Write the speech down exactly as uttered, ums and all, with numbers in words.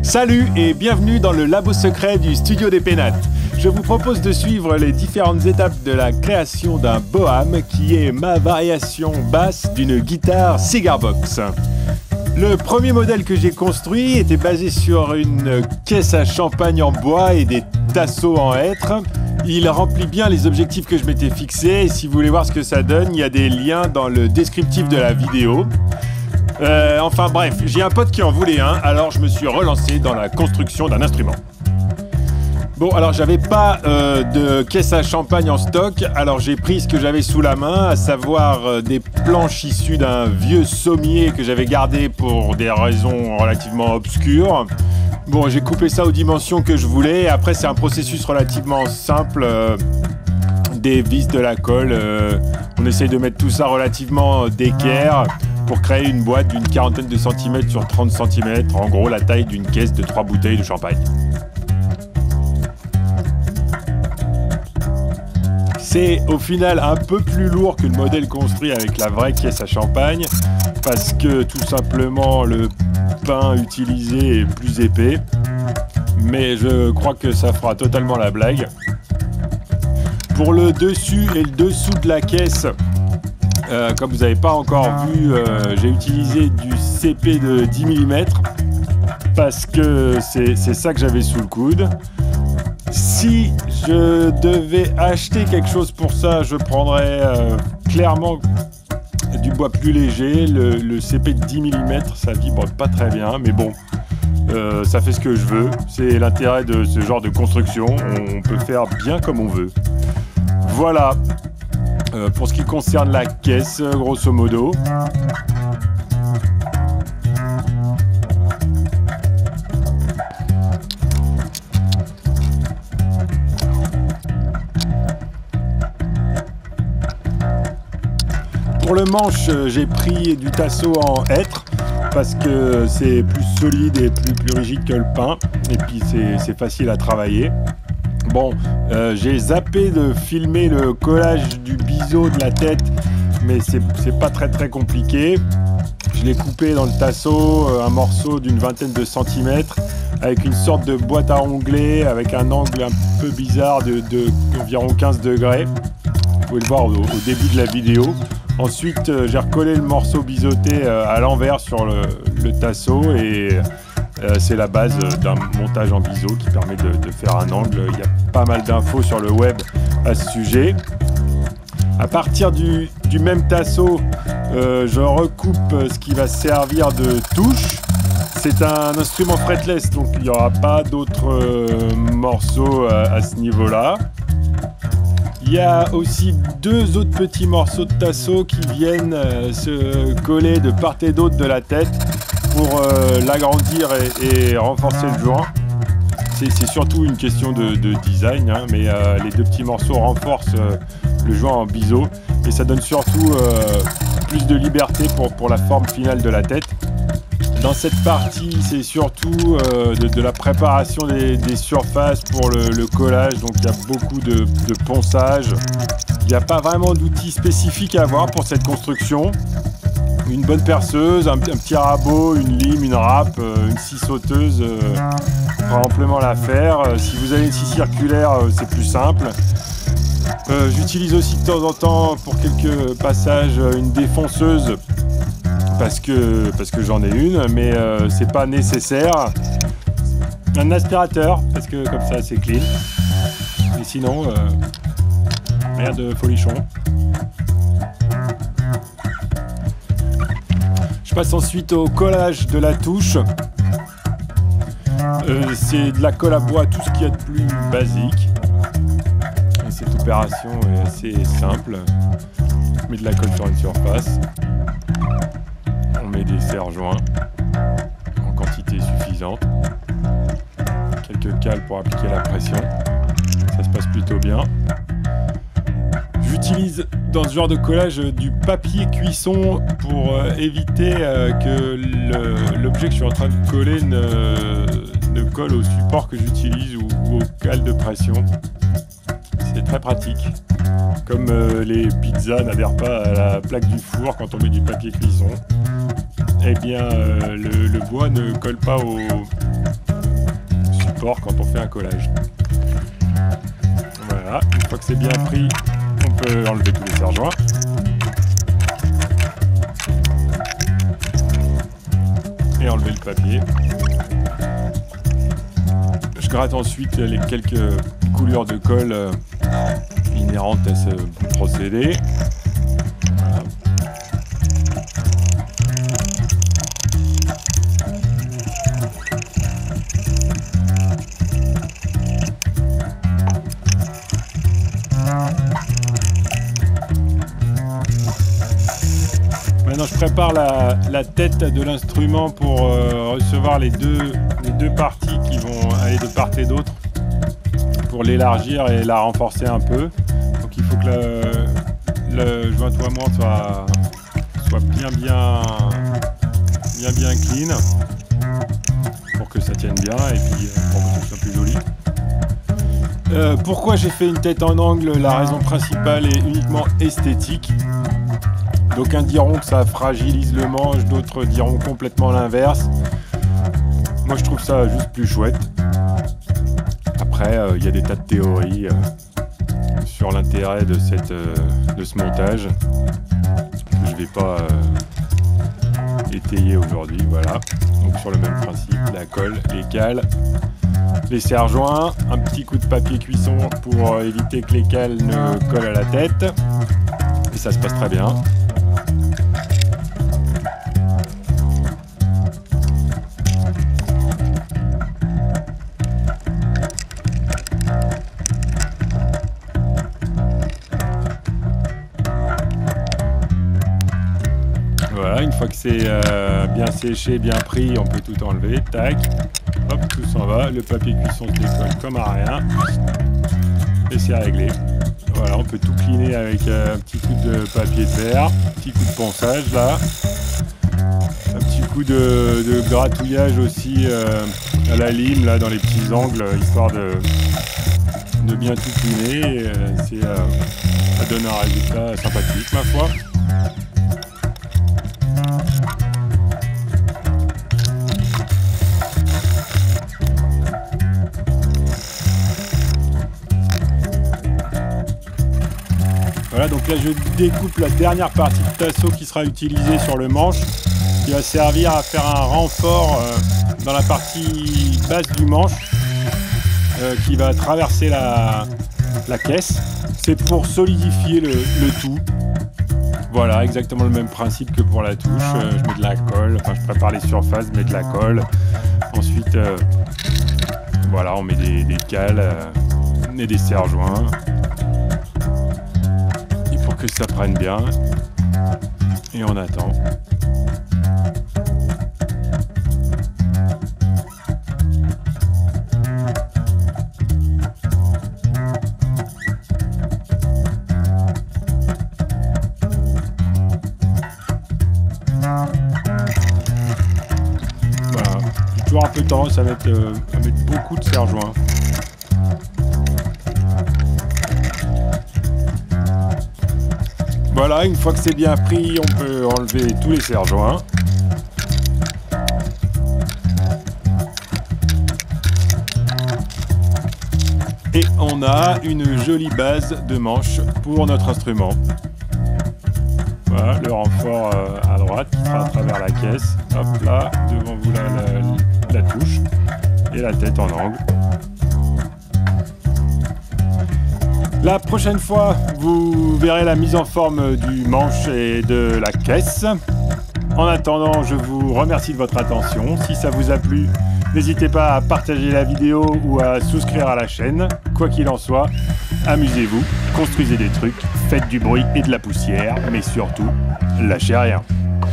Salut et bienvenue dans le labo secret du studio des Pénates. Je vous propose de suivre les différentes étapes de la création d'un Boham qui est ma variation basse d'une guitare Cigar Box. Le premier modèle que j'ai construit était basé sur une caisse à champagne en bois et des tasseaux en hêtre. Il remplit bien les objectifs que je m'étais fixés et si vous voulez voir ce que ça donne, il y a des liens dans le descriptif de la vidéo. Euh, enfin bref, j'ai un pote qui en voulait un, alors je me suis relancé dans la construction d'un instrument. Bon, alors j'avais pas euh, de caisse à champagne en stock, alors j'ai pris ce que j'avais sous la main, à savoir euh, des planches issues d'un vieux sommier que j'avais gardé pour des raisons relativement obscures. Bon, j'ai coupé ça aux dimensions que je voulais, et après c'est un processus relativement simple, euh, des vis, de la colle, euh, on essaye de mettre tout ça relativement d'équerre pour créer une boîte d'une quarantaine de centimètres sur trente centimètres, en gros la taille d'une caisse de trois bouteilles de champagne. C'est au final un peu plus lourd que le modèle construit avec la vraie caisse à champagne parce que tout simplement le pain utilisé est plus épais, mais je crois que ça fera totalement la blague. Pour le dessus et le dessous de la caisse, Euh, comme vous n'avez pas encore vu, euh, j'ai utilisé du C P de dix millimètres parce que c'est ça que j'avais sous le coude. Si je devais acheter quelque chose pour ça, je prendrais euh, clairement du bois plus léger. Le, le C P de dix millimètres, ça vibre pas très bien, mais bon, euh, ça fait ce que je veux. C'est l'intérêt de ce genre de construction, on peut faire bien comme on veut. Voilà. Euh, pour ce qui concerne la caisse, grosso modo. Pour le manche, j'ai pris du tasseau en hêtre parce que c'est plus solide et plus, plus rigide que le pain. Et puis c'est facile à travailler. Bon, euh, j'ai zappé de filmer le collage du biseau de la tête, mais c'est pas très très compliqué. Je l'ai coupé dans le tasseau, un morceau d'une vingtaine de centimètres, avec une sorte de boîte à onglets, avec un angle un peu bizarre de, de environ quinze degrés. Vous pouvez le voir au, au début de la vidéo. Ensuite, euh, j'ai recollé le morceau biseauté euh, à l'envers sur le, le tasseau et Euh, c'est la base d'un montage en biseau qui permet de, de faire un angle. Il y a pas mal d'infos sur le web à ce sujet. À partir du, du même tasseau, euh, je recoupe ce qui va servir de touche. C'est un instrument fretless, donc il n'y aura pas d'autres euh, morceaux à, à ce niveau-là. Il y a aussi deux autres petits morceaux de tasseau qui viennent euh, se coller de part et d'autre de la tête pour euh, l'agrandir et, et renforcer le joint. C'est surtout une question de, de design, hein, mais euh, les deux petits morceaux renforcent euh, le joint en biseau et ça donne surtout euh, plus de liberté pour, pour la forme finale de la tête. Dans cette partie, c'est surtout euh, de, de la préparation des, des surfaces pour le, le collage, donc il y a beaucoup de, de ponçage. Il n'y a pas vraiment d'outils spécifiques à avoir pour cette construction. Une bonne perceuse, un, un petit rabot, une lime, une râpe, euh, une scie sauteuse euh, fera amplement l'affaire. Euh, si vous avez une scie circulaire, euh, c'est plus simple. Euh, J'utilise aussi de temps en temps pour quelques passages une défonceuse parce que, parce que j'en ai une, mais euh, c'est pas nécessaire. Un aspirateur parce que comme ça c'est clean. Et sinon, euh, rien de folichon. Je passe ensuite au collage de la touche. Euh, c'est de la colle à bois, tout ce qu'il y a de plus basique. Et cette opération est assez simple. On met de la colle sur une surface. On met des serre-joints en quantité suffisante. Quelques cales pour appliquer la pression. Ça se passe plutôt bien. J'utilise dans ce genre de collage du papier cuisson pour euh, éviter euh, que l'objet que je suis en train de coller ne, ne colle au support que j'utilise ou, ou aux cales de pression. C'est très pratique. Comme euh, les pizzas n'adhèrent pas à la plaque du four quand on met du papier cuisson, eh bien euh, le, le bois ne colle pas au, fort quand on fait un collage. Voilà, une fois que c'est bien pris, on peut enlever tous les serre-joints. Et enlever le papier. Je gratte ensuite les quelques coulures de colle euh, inhérentes à ce procédé. Voilà. Maintenant je prépare la, la tête de l'instrument pour euh, recevoir les deux, les deux parties qui vont aller de part et d'autre pour l'élargir et la renforcer un peu. Donc il faut que le, le jointoiement soit, soit bien bien bien bien clean pour que ça tienne bien et puis pour que ce soit plus joli. Euh, pourquoi j'ai fait une tête en angle? La raison principale est uniquement esthétique. D'aucuns diront que ça fragilise le manche, d'autres diront complètement l'inverse. Moi je trouve ça juste plus chouette. Après, il euh, y a des tas de théories euh, sur l'intérêt de, cette, euh, de ce montage que je ne vais pas euh, étayer aujourd'hui. Voilà. Donc sur le même principe, la colle, les cales, les serre-joints, un petit coup de papier cuisson pour euh, éviter que les cales ne collent à la tête. Et ça se passe très bien. Voilà, une fois que c'est euh, bien séché, bien pris, on peut tout enlever. Tac, hop, tout s'en va. Le papier cuisson se décolle comme à rien. Et c'est réglé. Voilà, on peut tout cleaner avec euh, un petit coup de papier de verre, un petit coup de ponçage là, un petit coup de, de gratouillage aussi euh, à la lime là dans les petits angles, histoire de, de bien tout cleaner. Et, euh, c'est, euh, ça donne un résultat sympathique ma foi. Voilà, donc là je découpe la dernière partie de tasseau qui sera utilisée sur le manche, qui va servir à faire un renfort euh, dans la partie basse du manche, euh, qui va traverser la, la caisse. C'est pour solidifier le, le tout. Voilà, exactement le même principe que pour la touche. Euh, je mets de la colle, enfin je prépare les surfaces, je mets de la colle. Ensuite, euh, voilà, on met des, des cales euh, et des serre-joints. Que ça prenne bien et on attend. Voilà, j'ai toujours un peu tendance à mettre, euh, à mettre beaucoup de serre-joints. Voilà, une fois que c'est bien pris, on peut enlever tous les serre-joints. Et on a une jolie base de manche pour notre instrument. Voilà, le renfort euh, à droite qui sera à travers la caisse. Hop là, devant vous la, la, la touche et la tête en angle. La prochaine fois, vous verrez la mise en forme du manche et de la caisse. En attendant, je vous remercie de votre attention. Si ça vous a plu, n'hésitez pas à partager la vidéo ou à souscrire à la chaîne. Quoi qu'il en soit, amusez-vous, construisez des trucs, faites du bruit et de la poussière, mais surtout, lâchez rien.